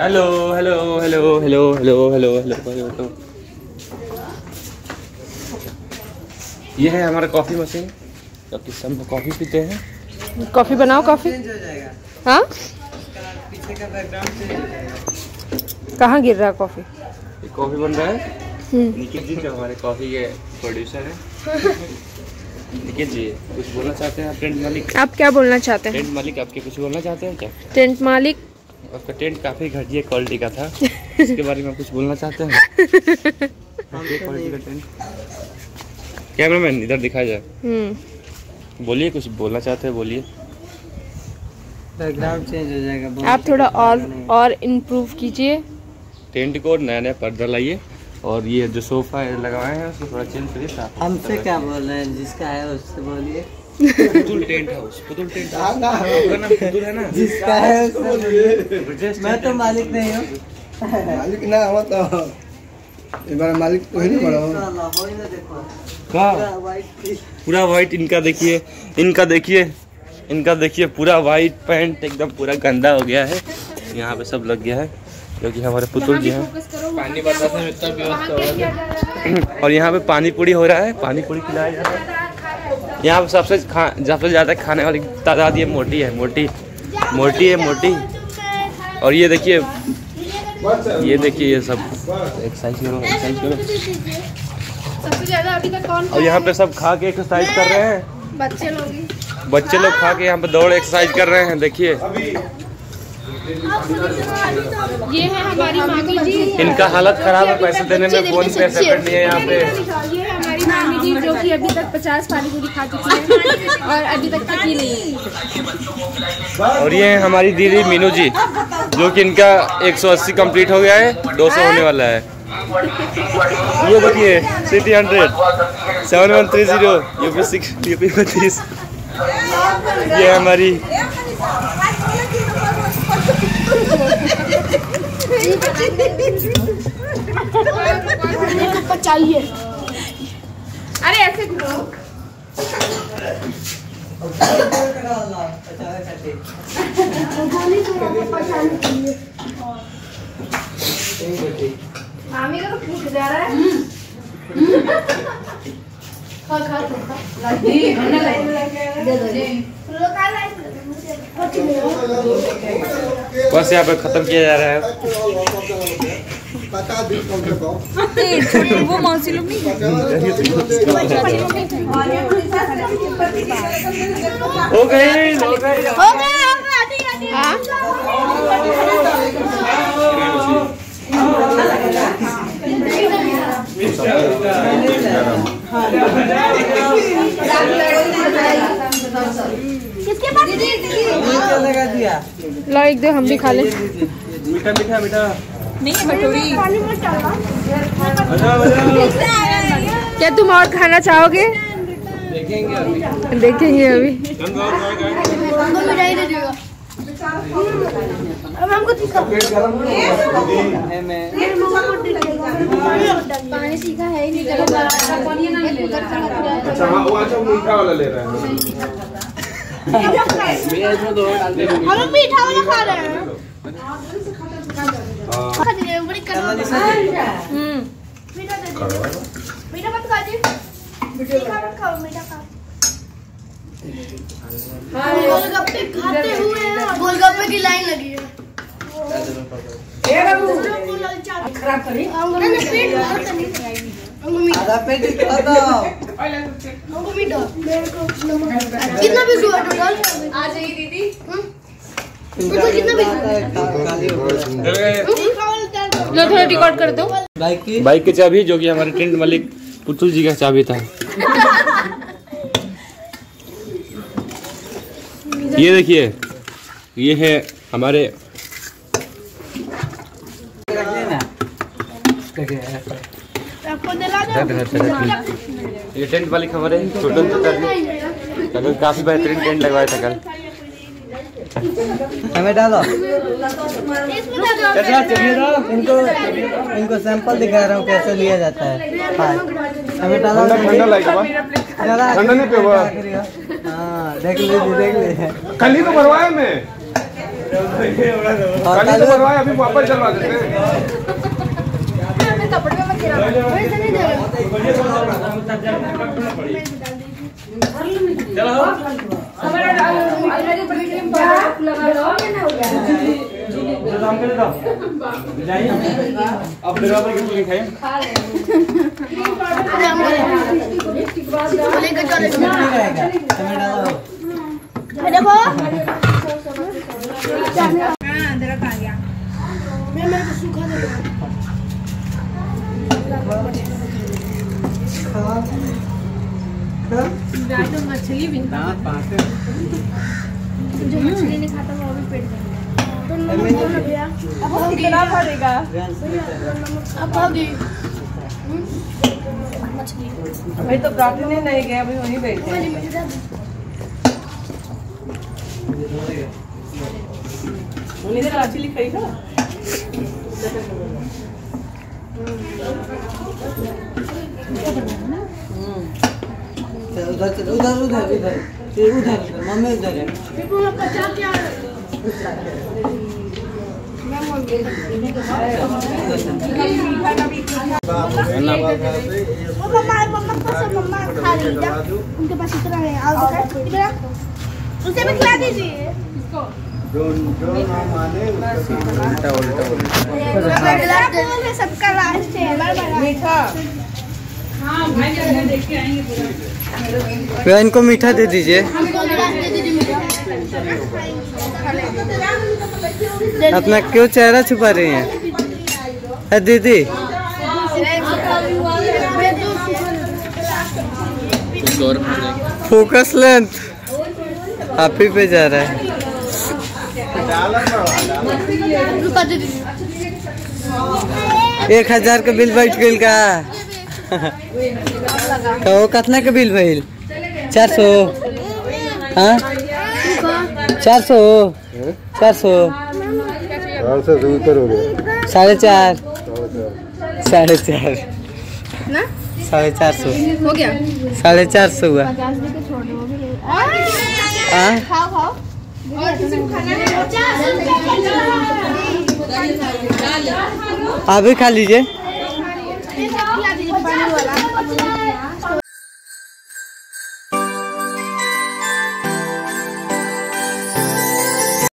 Hello hello hello hello hello hello hello hello. ये है हमारा कॉफ़ी मशीन, जबकि सब कॉफ़ी पीते हैं। कॉफ़ी बनाओ, कॉफ़ी। हाँ, पीछे का बैकग्राउंड चेंज हो जाएगा। कहाँ गिर रहा है कॉफ़ी? कॉफ़ी बन रहा है। निखिल जी जो हमारे कॉफ़ी के प्रोड्यूसर हैं। निखिल जी कुछ बोलना चाहते हैं आप? टेंट मालिक, आप क्या बोलना चाहते हैं? टेंट मालिक आपके कुछ बोलना चाहते हैं क्या? टेंट मालिक, आपका टेंट काफ़ी घटिया क्वालिटी का था, इसके बारे में कुछ बोलना चाहते हैं? क्वालिटी का टेंट। कैमरामैन इधर दिखाया जाए। बोलिए, कुछ बोलना चाहते हैं, बोलिए। बैकग्राउंड चेंज हो जाएगा। आप थोड़ा और इम्प्रूव कीजिए। टेंट को नया नया पर्दा लाइए, और ये जो सोफा लगाए हैं उसको थोड़ा चेंज करिए। हमसे क्या बोल रहे हैं? जिसका है उससे बोलिए। Putul tent house, Putul tent house. आपका नाम पुतुल है ना? जिसका है उससे बोलिए। मैं तो मालिक नहीं हूँ। मालिक ना हो तो एक बार मालिक तो ही नहीं बड़ा। पूरा वाइट इनका देखिए, इनका देखिए, इनका देखिए, पूरा वाइट पैंट एकदम पूरा गंदा हो गया है। यहाँ पे सब लग गया है क्योंकि हमारे पुतुल जी हैं। पानी बरसात में इतना व्यवस्था हो रहा है। और यहाँ पे पानी पूरी हो रहा है, पानी पूरी खिलाया जा रहा है। यहाँ पे सबसे ज़्यादा खाने वाली तादाद ये मोटी है, मोटी मोटी है, मोटी। और ये देखिए, ये देखिए, ये सब एक्सरसाइज करो, एक्सरसाइज करो। सबसे ज्यादा अभी तक कौन? और यहाँ पे सब खा के एक्सरसाइज कर रहे हैं। बच्चे लोग खा के यहाँ पे दौड़ एक्सरसाइज कर रहे हैं। देखिए, ये है हमारी मामी जी। इनका हालत खराब है, पैसे देने में फोन पे सेकंड नहीं है यहाँ पे। ये है हमारी मामी जी जो कि अभी तक 50 पानी पूरी खा चुकी है और अभी तक थकी नहीं। और ये है हमारी दीदी मीनू जी, जो कि इनका 180 कंप्लीट हो गया है, 200 होने वाला है। ये देखिए, सिटी 100 7130 यूपी 32। ये हमारी चाहिए। अरे ऐसे घुमाओ। मामी का तो पूछ जा रहा है। बस यहाँ पे खत्म किया जा रहा है। वो मौसी लोग नहीं हो गए। किसके पास? लगा दिया। ला एक दे, हम भी खा ले। मीठा मीठा मीठा नहीं कटोरी। क्या तुम और खाना चाहोगे? देखेंगे अभी। देखेंगे अभी। पानी सीखा है ही नहीं। अच्छा हाँ, वो अच्छा मीठा वाला ले रहा है। हम मीठा वाला खा रहे हैं। मीठा मत खाओ, मीठा खाओ। गोलगप्पे खाते हुए गोलगप्पे की लाइन लगी है। खराब करी आधा पेट खत्म। कितना भी हुआ टोटल? आ जाइए दीदी। कितना भी लो, थोड़ा रिकॉर्ड कर दो। बाइक की चाबी, जो कि हमारे टेंट मालिक पुतुल जी का चाबी था। ये देखिए, ये है हमारे ये टेंट मालिक हमारे छोटन चाचा जी, काफी बेहतरीन टेंट लगवाया था कल। हमें डालो। इनको सैंपल दिखा रहा हूँ कैसे लिया जाता है। हमें डालो। ठंडा लगेगा, ठंडा नहीं पिएगा। हाँ, देख लीजिए, देख लीजिए। कल ही तो भरवाया मैं। कालू बनवाए अभी वापस चलवा देते हैं। कपड़े में मत गिरा वैसे नहीं देगा चलो अब फिर वापस क्यों खाए लेकर चले रहेगा टमाटर देखो अदरक आ गया मेरे को सूखा दे तो मछली भी जो मछली नहीं खाता वो भी पेट देगा अब कितना भरेगा अब होगी मछली भाई तो काटने नहीं गए अभी वहीं बैठे हैं। उन्हीं ने मछली खाई ना उधर उधर उधर उधर उधर मम्मी उधर है मम्मा खा रही है उनके पास इतना है और उसे भी खिला दीजिए सबका लास्ट है मीठा भैया इनको मीठा दे दीजिए। अपना क्यों चेहरा छुपा रही हैं दीदी? फोकस लेंथ आप ही पे जा रहा है। 1000 का बिल बैठ गई का तो कितना के बिल भइल? 400 हाँ 400 400 4.5 4.5 450 हो गया 450 हुआ। हाँ खाओ खाओ आप भी खा लीजिए।